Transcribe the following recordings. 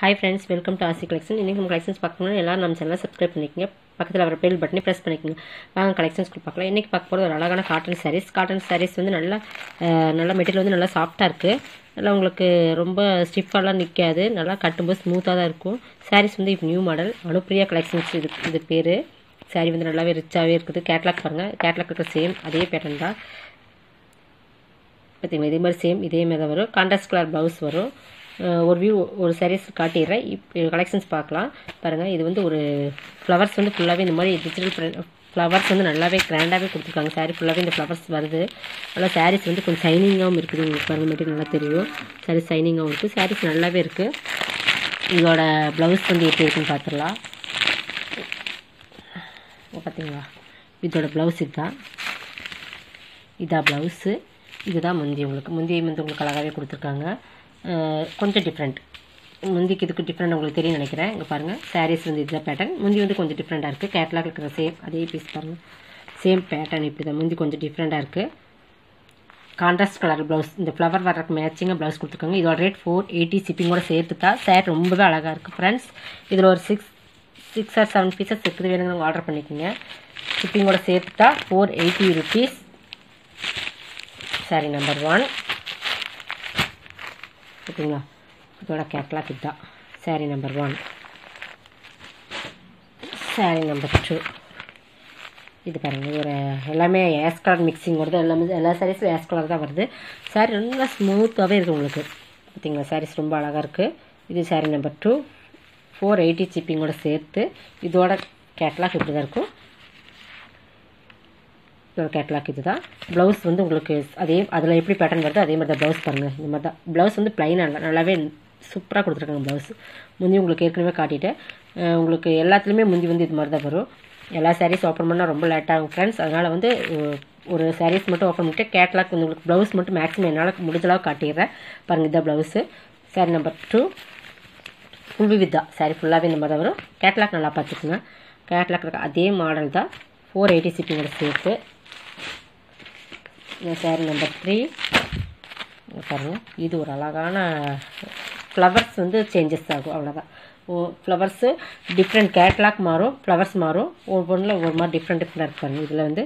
Hi friends, welcome to RC Collection. இன்னைக்கு நம்ம collections பார்க்கணும்னா எல்லாரும் நம்ம சேனலை சப்ஸ்கிரைப் பண்ணிக்கங்க. பக்கத்தில் வர பெல் பட்டனை ப்ரெஸ் பண்ணிக்கங்க. வாங்க கலெக்ஷன்ஸ்க்கு பார்க்கலாம். இன்றைக்கி பார்க்க போகிறது ஒரு அழகான காட்டன் சாரீஸ் வந்து நல்லா மெட்டீரியல் வந்து நல்லா சாஃப்டாக இருக்குது. நல்லா உங்களுக்கு ரொம்ப ஸ்டிஃபாலாம் நிற்காது. நல்லா கட்டும்போது ஸ்மூத்தாக தான் இருக்கும். சாரீஸ் வந்து இப்போ நியூ மாடல் அனுப்பிரியா கலெக்ஷன்ஸ் இது பேர். சாரீ வந்து நல்லாவே ரிச்சாகவே இருக்குது. கேட்லாக் பாருங்கள், கேட்லாக் இருக்கிற சேம் அதே பேட்டர்ன் தான். பார்த்தீங்களா, இதே மாதிரி சேம் இதே மாதிரி தான் வரும். கான்ட்ராஸ்ட் கலர் ப்ளவுஸ் வரும். ஒரு சாரீஸ் காட்டிடுறேன். இப்போ கலெக்ஷன்ஸ் பார்க்கலாம் பாருங்கள். இது வந்து ஒரு ஃப்ளவர்ஸ் வந்து ஃபுல்லாகவே இந்த மாதிரி டிஜிட்டல் ஃப்ளவர்ஸ் வந்து நல்லாவே கிராண்டாகவே கொடுத்துருக்காங்க. சாரீ ஃபுல்லாகவே இந்த ஃப்ளவர்ஸ் வருது. நல்லா சாரீஸ் வந்து கொஞ்சம் ஷைனிங்காகவும் இருக்குது. உங்களுக்கு பாருங்கள், மெட்டீரியல் நல்லா தெரியும். சாரீஸ் ஷைனிங்காகவும் இருக்குது. சாரீஸ் நல்லாவே இருக்குது. இதோட ப்ளவுஸ் வந்து எப்படி இருக்குன்னு பார்த்துடலாம். பார்த்தீங்களா, இதோட ப்ளவுஸ் இதான் ப்ளவுஸு. இதுதான் முந்தி. முந்தியை வந்து உங்களுக்கு அழகாகவே கொடுத்துருக்காங்க. கொஞ்சம் டிஃப்ரெண்ட், முந்திக்கு இதுக்கு டிஃப்ரெண்ட் உங்களுக்கு தெரியும் நினைக்கிறேன். இங்கே பாருங்கள், சாரீஸ் வந்து இதுதான் பேட்டர்ன். முந்தி வந்து கொஞ்சம் டிஃப்ரெண்ட்டாக இருக்குது. கேட்லாக் இருக்கிற சேம் அதே பீஸ் பாருங்கள், சேம் பேட்டர்ன் இப்படி தான். முந்தி கொஞ்சம் டிஃப்ரெண்ட்டாக இருக்குது. கான்ட்ராஸ்ட் கலர் ப்ளவுஸ், இந்த ஃப்ளவர் வர்றதுக்கு மேட்சிங்காக ப்ளவுஸ் கொடுத்துருக்காங்க. இதோட ரேட் 480. ஷிப்பிங்கோட சேர்த்து தான். சாரி ரொம்பவே அழகாக இருக்குது ஃப்ரெண்ட்ஸ். இதில் ஒரு 6 or 7 பீசஸ் இருக்குது. வேணுங்க ஆர்டர் பண்ணிக்கோங்க. ஷிப்பிங்கோட சேர்த்து தான் 480 rupees. சாரி நம்பர் 1 ஓகேங்களா. இதோட கேட்லாக் இதுதான். Sorry number 1. சாரி நம்பர் 2 இது பாருங்கள். ஒரு எல்லாமே ஆஷ் கலர் மிக்சிங் வருது. எல்லா சாரீஸும் ஆஷ் கலர் தான் வருது. சாரீ ரொம்ப ஸ்மூத்தாகவே இருக்குது உங்களுக்கு. பார்த்தீங்களா, சாரீஸ் ரொம்ப அழகாக இருக்குது. இது சாரி நம்பர் 2, 480 ஷிப்பிங்கோட சேர்த்து. இதோட கேட்லாக் இப்படி தான் இருக்கும். இதோட கேட்லாக் இது தான். ப்ளவுஸ் வந்து உங்களுக்கு அதில் எப்படி பேட்டர்ன் வருது அதே மாதிரி தான் ப்ளவுஸ் பாருங்கள். இந்த மாதிரி தான் ப்ளவுஸ் வந்து ப்ளைனாக நல்லாவே சூப்பராக கொடுத்துருக்காங்க ப்ளவுஸ். முந்தி உங்களுக்கு ஏற்கனவே காட்டிட்டேன். உங்களுக்கு எல்லாத்துலேயுமே முந்தி வந்து இது மாதிரி தான் வரும். எல்லா சாரீஸ் ஓப்பன் பண்ணால் ரொம்ப லேட் ஆகும் ஃப்ரெண்ட்ஸ். அதனால் வந்து ஒரு சாரீஸ் மட்டும் ஓப்பன் பண்ணிட்டு கேட்லாக் வந்து உங்களுக்கு ப்ளவுஸ் மட்டும் மேக்ஸிமம் என்னால் முடிஞ்சளவு காட்டிடுறேன். பாருங்கள், இதுதான் blouse. Sari number 2 full with தான். சாரீ ஃபுல்லாகவே இந்த மாதிரி தான் வரும். கேட்லாக் நல்லா பார்த்துக்குங்க. கேட்லாக் இருக்க அதே மாடல் தான். 480 ஷிப்பிங்கோட சேர்த்து. சாரி நம்பர் 3 பாருங்கள். இது ஒரு அழகான ஃப்ளவர்ஸ் வந்து சேஞ்சஸ் ஆகும், அவ்வளோதான். ஃப்ளவர்ஸு டிஃப்ரெண்ட் கேட்லாக் மாறும், ஃப்ளவர்ஸ் மாறும். ஒவ்வொன்றில் ஒரு மாதிரி டிஃப்ரெண்ட்டாக இருப்பாங்க. இதில் வந்து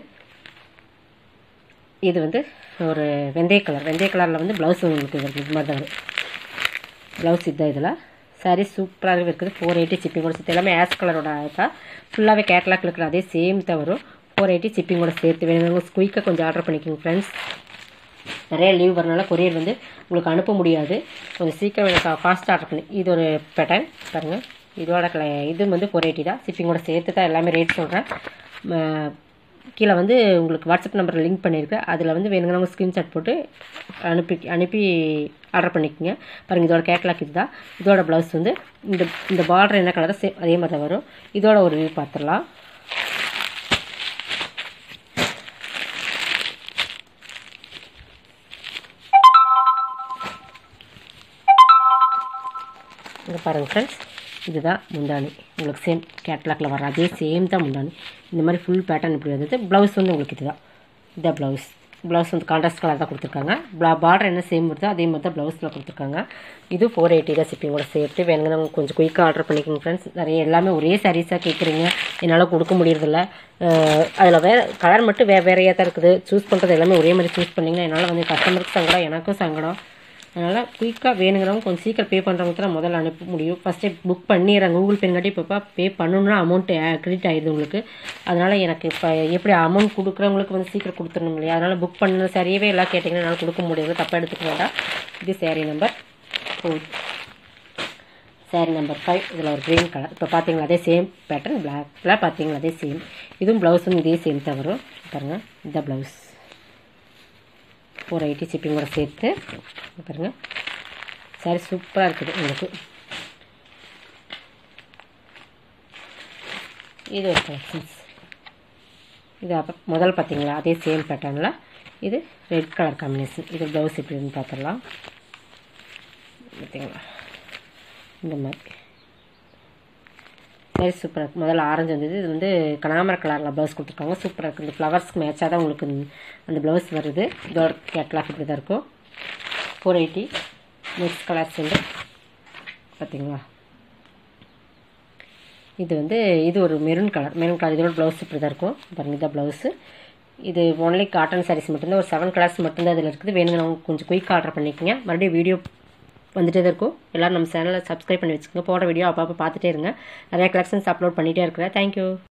இது வந்து ஒரு வெந்தய கலரில் வந்து ப்ளவுஸ் உங்களுக்கு இது மாதிரி தான் வரும். ப்ளவுஸ் இதுதான். இதில் சாரீ சூப்பராகவே இருக்குது. 480 ஷிப்பிங்கோட சேர்த்து. எல்லாமே ஆஷ் கலரோட தான். ஃபுல்லாகவே கேட்லாக் இருக்கிற அதே சேம் தான் வரும். 480 ஷிப்பிங்கோட சேர்த்து. வேணுங்க குயிக்காக கொஞ்சம் ஆர்டர் பண்ணிக்கோங்க ஃப்ரெண்ட்ஸ். நிறைய லீவ் வரனால கொரியர் வந்து உங்களுக்கு அனுப்ப முடியாது. கொஞ்சம் சீக்கிரம் எனக்கு ஃபாஸ்ட்டாக ஆர்டர் பண்ணி. இது ஒரு பேட்டர்ன் பாருங்கள். இதோட இது வந்து 480 தான். ஷிப்பிங்கோட சேர்த்து தான் எல்லாமே ரேட் சொல்கிறேன். கீழே வந்து உங்களுக்கு வாட்ஸ்அப் நம்பரில் லிங்க் பண்ணியிருக்கேன். அதில் வந்து வேணுங்கன்னா ஸ்க்ரீன்ஷாட் போட்டு அனுப்பி ஆர்டர் பண்ணிக்கோங்க. பாருங்கள், இதோட கேட்லாக் இது தான். இதோட ப்ளவுஸ் வந்து இந்த பார்டர் என்ன கலர் சேம் அதே மாதிரி தான் வரும். இதோட ஒரு வியூ பார்த்துடலாம். இங்கே பாருங்கள் ஃப்ரெண்ட்ஸ், இதுதான் முந்தானி. உங்களுக்கு சேம் கேட்லாக்ல வர அதே சேம் தான் முந்தானி. இந்த மாதிரி ஃபுல் பேட்டர்ன் இப்படி வந்தது. ப்ளவுஸ் வந்து உங்களுக்கு இதுதான் ப்ளவுஸ் வந்து கான்ட்ராஸ்ட் கலர் தான் கொடுத்துருக்காங்க. பார்டர் என்ன சேம் வருதோ அதே மாதிரி தான் ப்ளவுஸில் கொடுத்துருக்காங்க. இது 480 தான் ஷிப்பிங்கோட சேர்த்து. வேணுங்கன்னா கொஞ்சம் குயிக்காக ஆர்டர் பண்ணிக்கோங்க ஃப்ரெண்ட்ஸ். நிறைய எல்லாமே ஒரே சாரீஸாக கேட்குறீங்க, என்னால் கொடுக்க முடியறதில்ல. அதில் வேறு கலர் மட்டும் வேறையாக தான் இருக்குது. சூஸ் பண்ணுறது எல்லாமே ஒரே மாதிரி சூஸ் பண்ணிங்கன்னா என்னால் வந்து கஸ்டமருக்கு சங்கடம், எனக்கும் சங்கடம். அதனால் குயிக்காக வேணுங்கிறவங்க கொஞ்சம் சீக்கிரம் பே பண்ணுறவங்க தான் முதல்ல அனுப்ப முடியும். ஃபஸ்ட்டே புக் பண்ணிடுறாங்க. கூகுள் பேங்காட்டி இப்போ பே பண்ணணுன்னா அமௌண்ட்டு கிரெடிட் ஆகிடுது உங்களுக்கு. அதனால் எனக்கு இப்போ எப்படி அமௌண்ட் கொடுக்குறவங்களுக்கு வந்து சீக்கிரம் கொடுத்துடணும் இல்லையா. அதனால் புக் பண்ண சரியாகவே எல்லாம் கேட்டிங்கன்னா என்னால் கொடுக்க முடியாது. தப்பாக எடுத்துக்க வேண்டாம். இது சாரீ நம்பர் 4. சாரீ நம்பர் 5. இதில் ஒரு க்ரீன் கலர். இப்போ பார்த்தீங்களா அதே சேம் பேட்டர்ன். பிளாக்கில் பார்த்தீங்களா அதே சேம். இதுவும் ப்ளவுஸும் இதே சேம் தான் வரும். பாருங்கள், இதுதான் ப்ளவுஸ். 480 ஷிப்பிங்கோட சேர்த்து. பாருங்கள், சாரி சூப்பராக இருக்குது உங்களுக்கு. இது ஒரு கலெக்ஷன்ஸ். இது அப்போ முதல் பார்த்தீங்களா அதே சேம் பேட்டர்னில். இது ரெட் கலர் காம்பினேஷன். இது ப்ளவுஸ் எப்படின்னு பார்த்துடலாம். பார்த்தீங்களா இந்த மாதிரி சாரி சூப்பராக இருக்குது. முதல்ல ஆரஞ்சு வந்தது. இது வந்து கனாமர கலரில் ப்ளவுஸ் கொடுத்துருக்காங்க. சூப்பராக இருக்குது. இந்த ஃப்ளவர்ஸ்க்கு மேட்சாக தான் உங்களுக்கு அந்த ப்ளவுஸ் வருது. இதோட கேட்லாக் இப்படி தான் இருக்கும். 480. நெக்ஸ்ட் கலர்ஸ் வந்து பார்த்தீங்களா இது வந்து இது ஒரு மெரூன் கலர் இதோட ப்ளவுஸ் இப்படி தான் இருக்கும் பாருங்கள். இதான் ப்ளவுஸு. இது ஒன்லி காட்டன் சாரீஸ் மட்டும்தான், ஒரு 7 கலர்ஸ் மட்டும்தான் இதில் இருக்குது. வேணுங்க கொஞ்சம் குயிக் ஆர்டர் பண்ணிக்கோங்க. மறுபடியும் வீடியோ வந்துட்டே தான் இருக்கும். எல்லோரும் நம்ம சேனலை சப்ஸ்கிரைப் பண்ணி வச்சுக்கோங்க. போடுற வீடியோ அப்பப்போ பார்த்துட்டே இருங்க. நிறையா கலெக்ஷன்ஸ் அப்லோட் பண்ணிகிட்டே இருக்கிறேன். தேங்க்யூ.